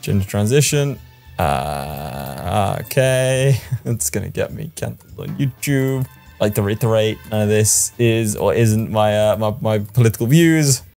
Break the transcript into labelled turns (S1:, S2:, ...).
S1: Gender transition. Okay. It's gonna get me cancelled on YouTube. Like to reiterate, none of this is or isn't my my political views.